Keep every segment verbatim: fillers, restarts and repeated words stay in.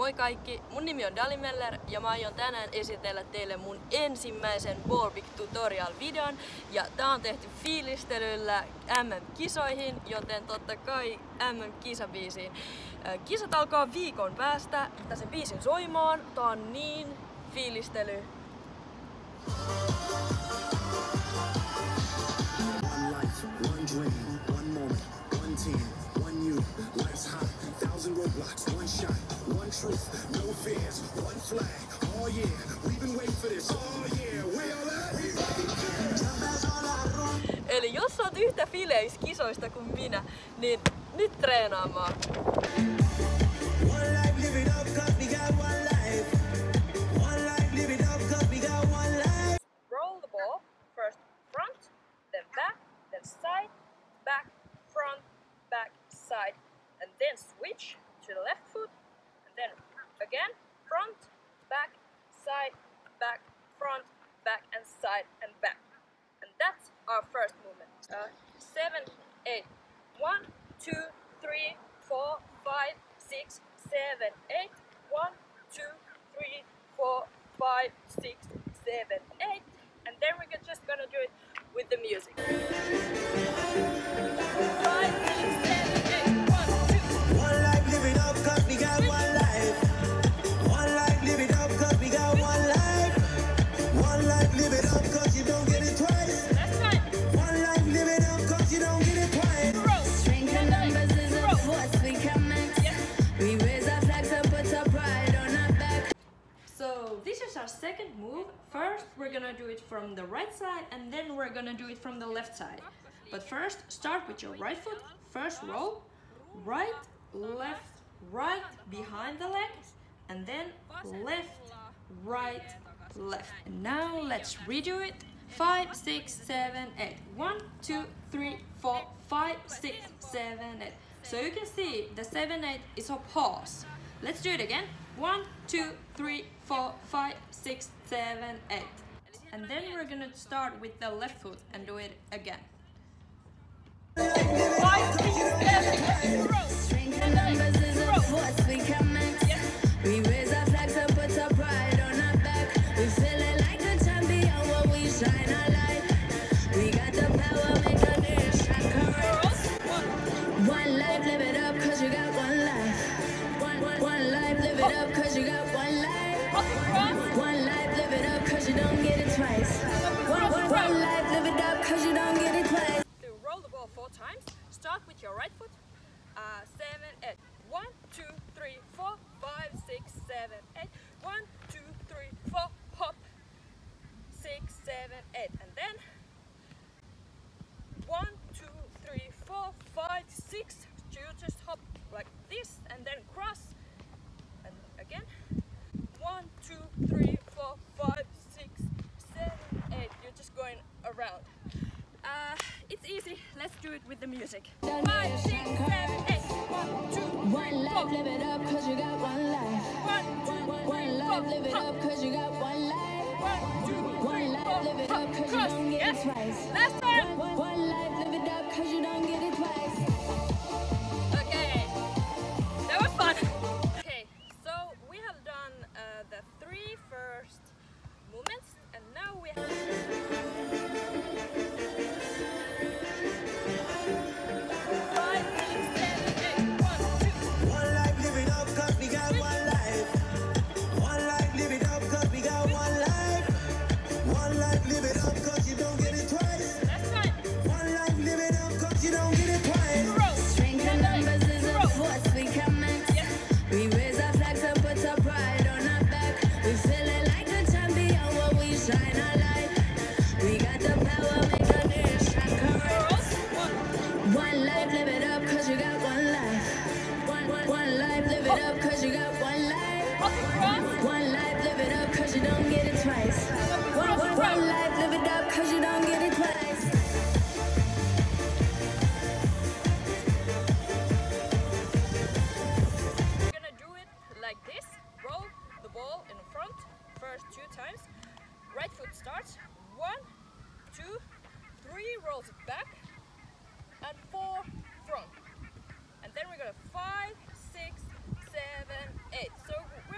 Moi kaikki, mun nimi on Dali Meller ja mä aion tänään esitellä teille mun ensimmäisen Ballpik tutorial videon. Ja tää on tehty fiilistelyllä M M-kisoihin, joten totta kai M M-kisabiisiin. Kisat alkaa viikon päästä, että sen biisin soimaan. Tää on niin fiilistely. One life, one dream, one moment, one team, one you, life's hot, thousand roadblocks, one shot, one truth, no fears, one flag, oh yeah, we've been waiting for this, oh yeah, we all at Eli jos oot yhtä fileis kisoista kuin minä, niin nyt treenaamaan. Roll the ball, first front, then back, then side, back, front, back, side, and then switch to the left foot, and then again, front, back, side, back, front, back, and side, and back. And that's our first movement. Uh, seven, eight. One, two, three, four, five, six, seven, eight. One, two, three, four, five, six, seven, eight. And then we're just gonna do it with the music. Five, six, seven, eight. One, two. One life, live it up, cause we got one life. One life, live it up, cause we got one life. One life, live it up, cause you don't get it twice. That's right. One life, live it up, cause you don't get it twice. Strength in numbers is a force we can make. We raise our flags and put our pride on our back. So this is our second move. First we're gonna do it from the right side and then we're gonna do it from the left side. But first start with your right foot. First roll, right, left, right behind the legs, and then left, right, left. And now let's redo it. Five, six, seven, eight. One, two, three, four, five, six, seven, eight. So you can see the seven, eight is a pause. Let's do it again. One, two, three, four, five, six, seven, eight. And then we're gonna start with the left foot and do it again. Five, six, seven, eight. Strength in numbers is a force we can make. We raise our flags and put our pride on our back. We feel it like a champion when we shine our light. We got the power, make a nation shine correct. One life, live it up, cause you got one life. One, one, one life, live it up, cause you got one life. One life, live it up, cause you don't get it twice. One, one, one life, live it up, cause you don't get it twice. To roll the ball four times, start with your right foot. Uh, seven, eight. One, two, three, four, five, six, seven, eight. One, two, three, four, hop. Six, seven, eight. And then one, two, three, four, five, six. You just hop like this and then cross. And again. One, two, three, four, five, six, seven, eight. You're just going around. Uh, it's easy. Let's do it with the music. Five, six, seven, eight. One, two, One life, live it up, cause you got one life. one, two, One life, live it up, cause you got one life. one, two, One life, live it up, cause you don't get it twice. Last time. One, one life, live it up, cause you don't get it twice. Okay, that was fun. Okay, so we have done uh, the three first movements, and now we have. Five, six, seven, eight. One, two. One life, live it up, cause we got one life. One life, live it up, cause we got one life. One life, live it up, cause you don't get it twice. That's right. One life, live it up, cause you don't get it twice. Strength in numbers is a force we can make. We raise our flags and put our pride on our back. We feel it like a champion when we shine our light. We got the power, make a nation correct. One life, live it up, cause you got one life. One, one, one life, live it up, cause you got one life. One life, live it up, cause you don't get it twice. One, one, one life, live it up, cause you don't get it twice. We're gonna do it like this. Roll the ball in front first two times. Right foot starts. One, two, three, rolls it back. And four, front. And then we're gonna five, six, seven, eight. So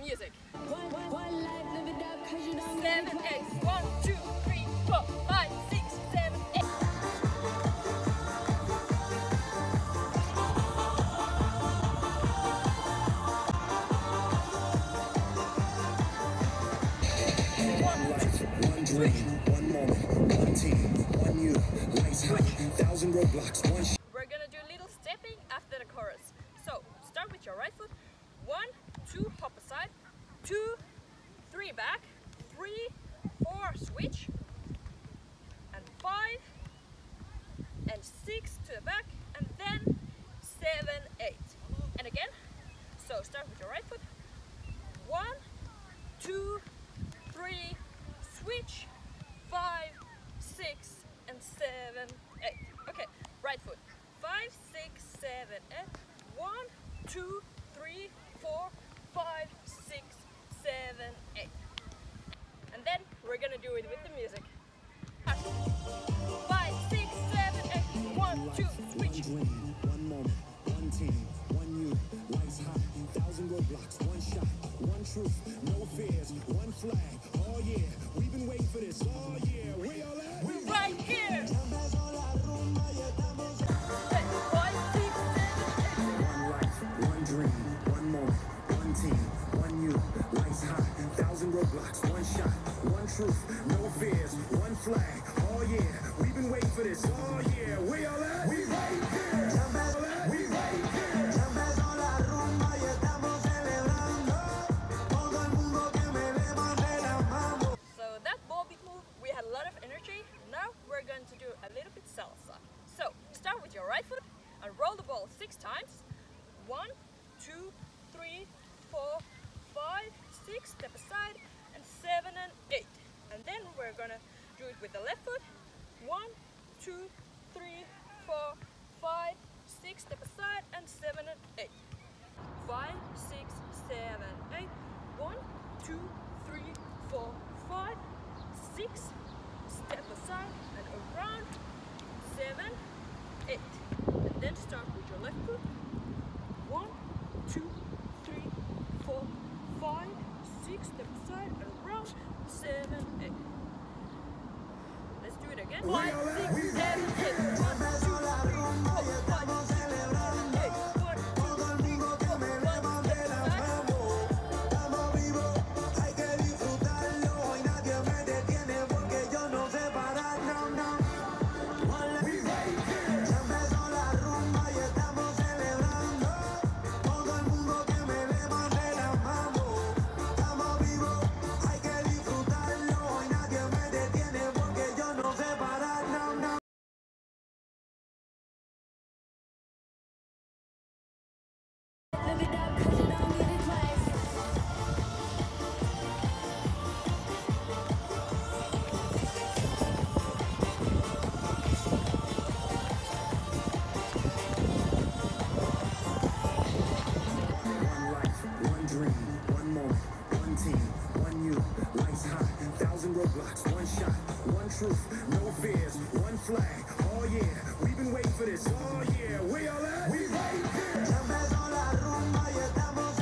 music. One, one, one life, live it up, cause you don't get it Seven, twice. eight. One, two, three, four, five, six, seven, eight. One life, one dream, one moment, one team, one you. Lights high, thousand roadblocks, one shot. We're gonna do a little stepping after the chorus. So start with your right foot. One, two, hop aside. Two, three back. Three, four, switch. And five, and six to the back. And then seven, eight. And again. So start with your right foot. One, two, three, switch. Five, six, and seven, eight. Okay, right foot. Five, six, seven, eight. One, two, three, four, five, six, seven, eight. And then we're gonna do it with the music. Five, six, seven, eight. One, two, One switch. dream, one moment, one team, one you. Lights high, thousand roadblocks, one shot, one truth, no fears, one flag. Oh yeah, we've been waiting for this. Oh yeah, we all at. We're right here. Hey, five, six, seven, eight. One life, one dream, one moment, one team, one you. Lights high, thousand roadblocks, one shot, one truth, no fears, one flag. Oh yeah, we've been waiting for this. Oh yeah, we all at. We right here. We right here. So that ball beat move, we had a lot of energy. Now we're going to do a little bit salsa. So start with your right foot and roll the ball six times. One, two, three, four, five, six, step aside, and seven and eight. And then we're gonna do it with the left foot. One, two, three, four, five, six, step aside, and seven and eight. Five, six, seven, eight. One, two, three, four, five, six, step aside and around, seven, eight. And then start with your left foot. One, two, three, four, five, six, step aside and around, seven, eight. Let's do it again. Five, six, seven, eight. One, two, three, four, five, six, seven, eight. One, two, three, four, five, step aside. Hay que disfrutarlo y nadie me detiene porque yo no sé parar, no, no. Ya empezó la rumba y estamos celebrando. Todo el mundo que me levante la mano. Estamos vivos, hay que disfrutarlo y nadie me detiene porque yo no sé parar, no, no. Live it up, cause you don't get it twice. One life, one dream, one moment, one team, one you. Lights high, thousand roadblocks, one shot, one truth, no fears, one flag. Oh yeah, we've been waiting for this. Oh yeah, we all at. We right here. Ya empezó la rumba y estamos